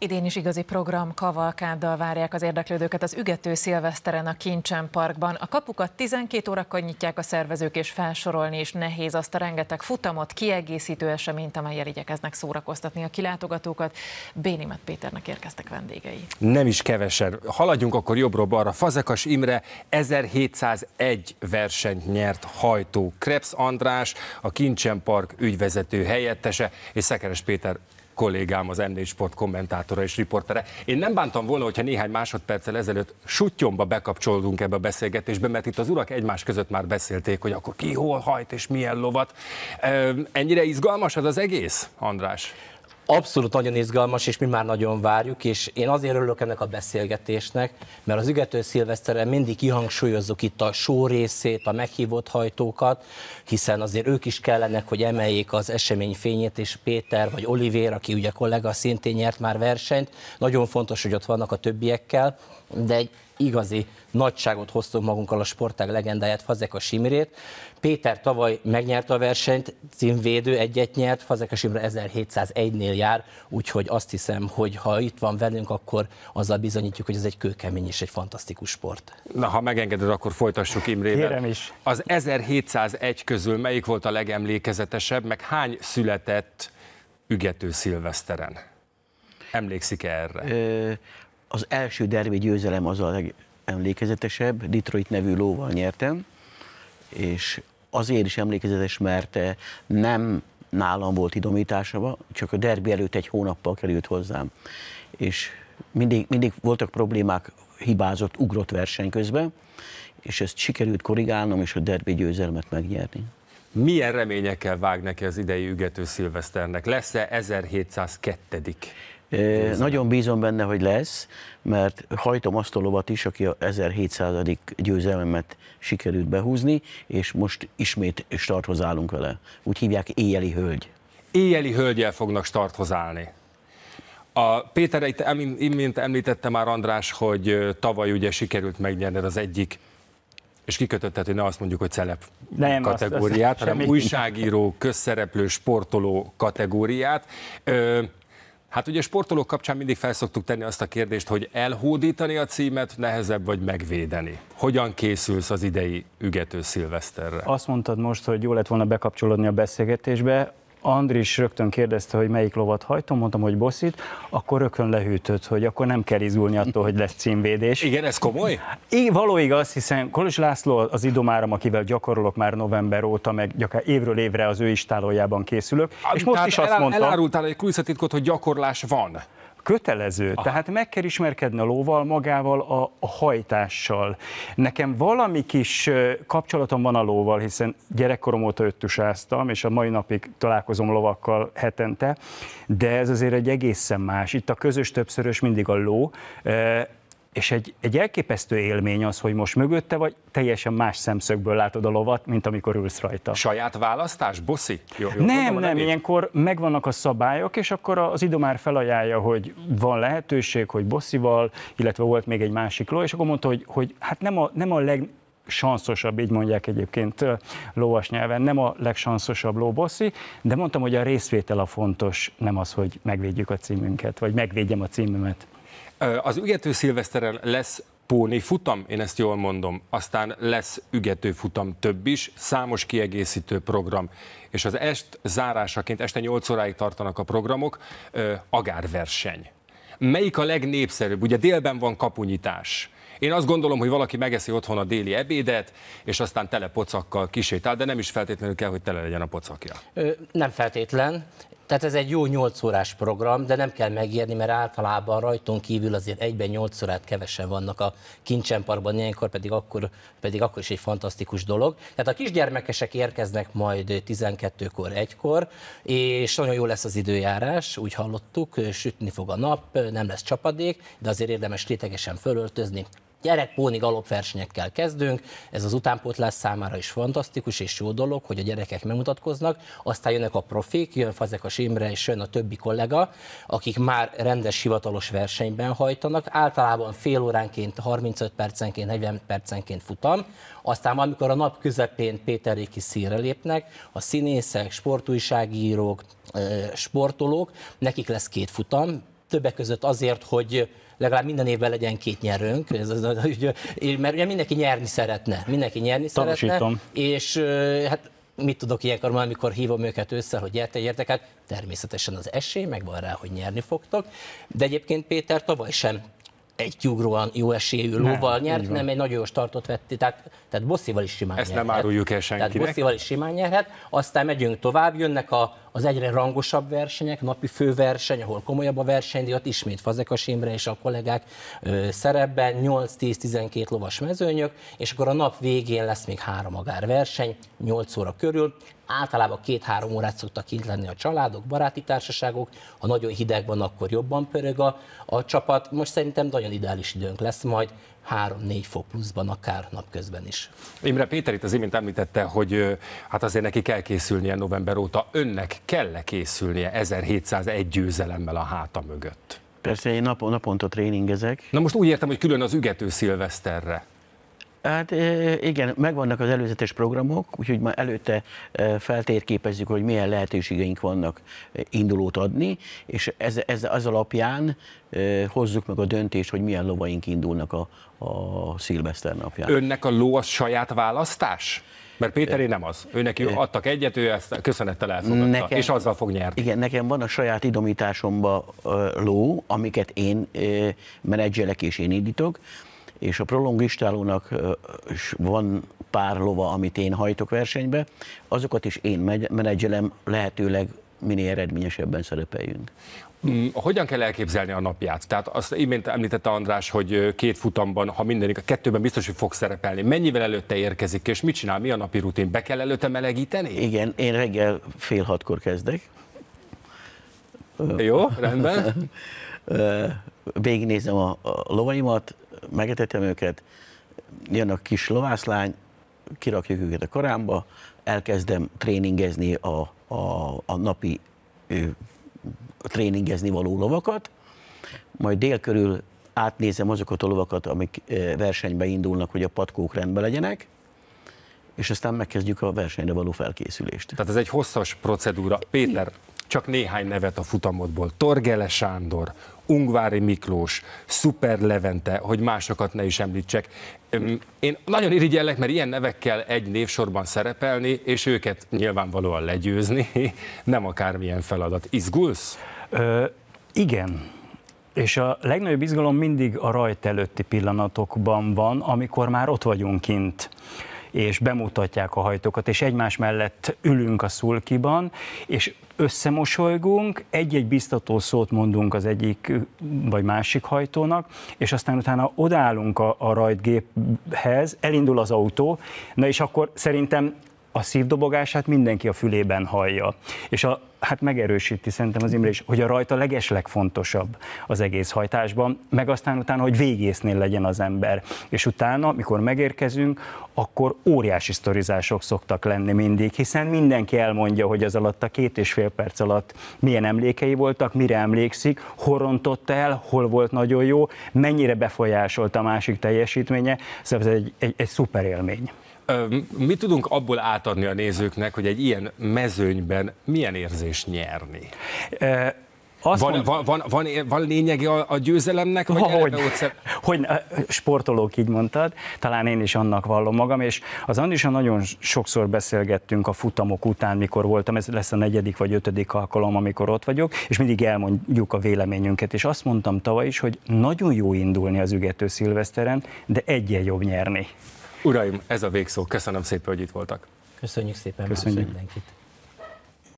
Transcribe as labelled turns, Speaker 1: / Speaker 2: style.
Speaker 1: Idén is igazi program kavalkáddal várják az érdeklődőket az Ügető Szilveszteren a Kincsen Parkban. A kapukat 12 órakor nyitják a szervezők, és felsorolni is nehéz azt a rengeteg futamot, kiegészítő eseményt, amellyel igyekeznek szórakoztatni a kilátogatókat. Bénimet Péternek érkeztek vendégei.
Speaker 2: Nem is kevesen. Haladjunk akkor jobbról-balra. Fazekas Imre 1701 versenyt nyert hajtó. Krebs András, a Kincsen Park ügyvezető helyettese, és Szekeres Péter kollégám, az M4 Sport kommentátora és riportere. Én nem bántam volna, hogyha néhány másodperccel ezelőtt suttyomba bekapcsolódunk ebbe a beszélgetésbe, mert itt az urak egymás között már beszélték, hogy akkor ki hol hajt és milyen lovat. Ennyire izgalmas az egész, András?
Speaker 3: Abszolút nagyon izgalmas, és mi már nagyon várjuk, és én azért örülök ennek a beszélgetésnek, mert az Ügető Szilveszteren mindig kihangsúlyozzuk itt a show részét, a meghívott hajtókat, hiszen azért ők is kellenek, hogy emeljék az esemény fényét, és Péter vagy Olivér, aki ugye kollega, szintén nyert már versenyt, nagyon fontos, hogy ott vannak a többiekkel, de egy igazi nagyságot hoztunk magunkkal, a sportág legendáját, Fazekas Imrét. Péter tavaly megnyerte a versenyt, címvédő, egyet nyert, Fazekas Imre 1701-nél jár, úgyhogy azt hiszem, hogy ha itt van velünk, akkor azzal bizonyítjuk, hogy ez egy kőkemény és egy fantasztikus sport.
Speaker 2: Na, ha megengeded, akkor folytassuk Imrével.
Speaker 4: Kérem is. Az
Speaker 2: 1701 közül melyik volt a legemlékezetesebb, meg hány született Ügető Szilveszteren? Emlékszik-e erre?
Speaker 5: Az első derbi győzelem az a legemlékezetesebb, Detroit nevű lóval nyertem, és azért is emlékezetes, mert nem nálam volt idomítása, csak a derbi előtt egy hónappal került hozzám. És mindig voltak problémák, hibázott, ugrott verseny közben, és ezt sikerült korrigálnom, és a derbi győzelmet megnyerni.
Speaker 2: Milyen reményekkel vág neki az idei Ügető Szilveszternek? Lesz-e 1702.
Speaker 5: Nagyon bízom benne, hogy lesz, mert hajtom azt a lovat is, aki a 1700. győzelmet sikerült behúzni, és most ismét starthoz állunk vele. Úgy hívják, Éjjeli Hölgy.
Speaker 2: Éjjeli Hölgyel fognak starthoz állni. Péter, itt imént említette már András, hogy tavaly ugye sikerült megnyerned az egyik, és kikötötted, hogy ne azt mondjuk, hogy celeb kategóriát, hanem újságíró, közszereplő, sportoló kategóriát. Hát ugye sportolók kapcsán mindig felszoktuk tenni azt a kérdést, hogy elhódítani a címet nehezebb, vagy megvédeni. Hogyan készülsz az idei Ügető Szilveszterre?
Speaker 4: Azt mondtad most, hogy jó lett volna bekapcsolódni a beszélgetésbe. Andris rögtön kérdezte, hogy melyik lovat hajtom, mondtam, hogy Bosszit, akkor rögtön lehűtött, hogy akkor nem kell izgulni attól, hogy lesz címvédés.
Speaker 2: Igen, ez komoly?
Speaker 4: Való igaz, hiszen Kolos László az idomárom, akivel gyakorolok már november óta, meg évről évre az ő istálójában készülök. És most is azt mondta...
Speaker 2: Elárultál egy kulisszatitkot, hogy gyakorlás van.
Speaker 4: Kötelező, tehát meg kell ismerkedni a lóval, magával, a hajtással. Nekem valami kis kapcsolatom van a lóval, hiszen gyerekkorom óta öttusáztam, és a mai napig találkozom lovakkal hetente, de ez azért egy egészen más. Itt a közös többszörös mindig a ló, és egy elképesztő élmény az, hogy most mögötte vagy, teljesen más szemszögből látod a lovat, mint amikor ülsz rajta.
Speaker 2: Saját választás, Bosszi?
Speaker 4: Nem, ilyenkor megvannak a szabályok, és akkor az idomár felajánlja, hogy van lehetőség, hogy Bosszival, illetve volt még egy másik ló, és akkor mondta, hogy hát nem a legsanszosabb, így mondják egyébként lóas nyelven, nem a legsanszosabb ló Bosszi, de mondtam, hogy a részvétel a fontos, nem az, hogy megvédjük a címünket, vagy megvédjem a címümet.
Speaker 2: Az Ügető Szilveszteren lesz póni futam, én ezt jól mondom, aztán lesz ügető futam több is, számos kiegészítő program, és az est zárásaként este 8 óráig tartanak a programok, agárverseny. Melyik a legnépszerűbb? Ugye délben van kapunyitás. Én azt gondolom, hogy valaki megeszi otthon a déli ebédet, és aztán tele pocakkal kisétál, de nem is feltétlenül kell, hogy tele legyen a pocakja.
Speaker 3: Nem feltétlen. Tehát ez egy jó 8 órás program, de nem kell megérni, mert általában rajtunk kívül azért egyben 8 órát kevesen vannak a Kincsen Parkban, ilyenkor pedig akkor is egy fantasztikus dolog. Tehát a kisgyermekesek érkeznek majd 12-kor, 1-kor, és nagyon jó lesz az időjárás, úgy hallottuk, sütni fog a nap, nem lesz csapadék, de azért érdemes rétegesen fölöltözni. Gyerekpóni galopversenyekkel kezdünk, ez az utánpótlás számára is fantasztikus és jó dolog, hogy a gyerekek megmutatkoznak, aztán jönnek a profik, jön Fazekas Imre és jön a többi kollega, akik már rendes hivatalos versenyben hajtanak, általában fél óránként, 35 percenként, 40 percenként futam, aztán valamikor a nap közepén Péterék is színre lépnek, a színészek, sportújságírók, sportolók, nekik lesz 2 futam, többek között azért, hogy legalább minden évben legyen 2 nyerőnk, mert ugye mindenki nyerni szeretne. És hát mit tudok ilyenkor már, amikor hívom őket össze, hogy gyertek, hát természetesen az esély megvan rá, hogy nyerni fogtok, de egyébként Péter tavaly sem egy kiugróan jó esélyű lóval nyert, nem egy nagyon jó startot vett, tehát bosszival is simán
Speaker 2: ezt
Speaker 3: nyerhet.
Speaker 2: nem áruljuk el senkinek.
Speaker 3: Tehát bosszival is simán nyerhet, aztán megyünk tovább, jönnek az egyre rangosabb versenyek, napi főverseny, ahol komolyabb a verseny, de ott ismét Fazekas Imre és a kollégák szerepben, 8-10-12 lovas mezőnyök, és akkor a nap végén lesz még 3 agárverseny, 8 óra körül. Általában 2-3 órát szoktak kint lenni a családok, baráti társaságok, ha nagyon hideg van, akkor jobban pörög a csapat. Most szerintem nagyon ideális időnk lesz majd, 3-4 fok pluszban, akár napközben is.
Speaker 2: Imre, Péter itt az imént említette, hogy hát azért neki kell készülnie november óta. Önnek kell készülnie 1701 győzelemmel a háta mögött?
Speaker 5: Persze én naponta tréningezek.
Speaker 2: Na most úgy értem, hogy külön az ügető szilveszterre.
Speaker 5: Hát igen, megvannak az előzetes programok, úgyhogy már előtte feltérképezzük, hogy milyen lehetőségeink vannak indulót adni, és ez alapján hozzuk meg a döntést, hogy milyen lovaink indulnak a szilveszter napján.
Speaker 2: Önnek a ló az saját választás? Mert Péteré nem az. Ő neki adtak egyet, ő ezt köszönettel elfogadta, és azzal fog nyerni.
Speaker 5: Igen, nekem van a saját idomításomban ló, amiket én menedzselek és én indítok, és a prolongistálónak van pár lova, amit én hajtok versenybe, azokat is én menedzselem, lehetőleg minél eredményesebben szerepeljünk.
Speaker 2: Hogyan kell elképzelni a napját? Tehát azt imént említette András, hogy 2 futamban, ha mindenik, a 2-ben biztos, hogy fog szerepelni. Mennyivel előtte érkezik, és mit csinál? Mi a napi rutin? Be kell előtte melegíteni?
Speaker 5: Igen, én reggel 5:30 kezdek.
Speaker 2: Jó, rendben.
Speaker 5: Végignézem a lovaimat, megetetem őket, jön a kis lovászlány, kirakjuk őket a karámba, elkezdem tréningezni a napi tréningezni való lovakat, majd dél körül átnézem azokat a lovakat, amik versenybe indulnak, hogy a patkók rendben legyenek, és aztán megkezdjük a versenyre való felkészülést.
Speaker 2: Tehát ez egy hosszas procedúra. Péter, csak néhány nevet a futamodból. Torgele Sándor, Ungvári Miklós, Szuper Levente, hogy másokat ne is említsek. Én nagyon irigyellek, mert ilyen nevekkel egy névsorban szerepelni, és őket nyilvánvalóan legyőzni, nem akármilyen feladat. Izgulsz?
Speaker 4: Igen. És a legnagyobb izgalom mindig a rajt előtti pillanatokban van, amikor már ott vagyunk kint, és bemutatják a hajtókat, és egymás mellett ülünk a szulkiban, és összemosolygunk, egy-egy biztató szót mondunk az egyik vagy másik hajtónak, és aztán utána odaállunk a rajtgéphez, elindul az autó, na és akkor szerintem a szívdobogását mindenki a fülében hallja. És hát megerősíti szerintem az Imre is, hogy a rajt a legeslegfontosabb az egész hajtásban, meg aztán utána, hogy végésznél legyen az ember. És utána, mikor megérkezünk, akkor óriási sztorizások szoktak lenni mindig, hiszen mindenki elmondja, hogy az alatt a 2,5 perc alatt milyen emlékei voltak, mire emlékszik, hol rontotta el, hol volt nagyon jó, mennyire befolyásolta a másik teljesítménye, szóval ez egy szuper élmény.
Speaker 2: Mit tudunk abból átadni a nézőknek, hogy egy ilyen mezőnyben milyen érzés nyerni? Van lényege a győzelemnek?
Speaker 4: Hogy sportolók, így mondtad, talán én is annak vallom magam, és az Andrissal nagyon sokszor beszélgettünk a futamok után, mikor voltam, ez lesz a 4. vagy 5. alkalom, amikor ott vagyok, és mindig elmondjuk a véleményünket, és azt mondtam tavaly is, hogy nagyon jó indulni az ügető szilveszteren, de egyen jobb nyerni.
Speaker 2: Uraim, ez a végszó. Köszönöm szépen, hogy itt voltak.
Speaker 3: Köszönjük szépen
Speaker 4: mindenkit.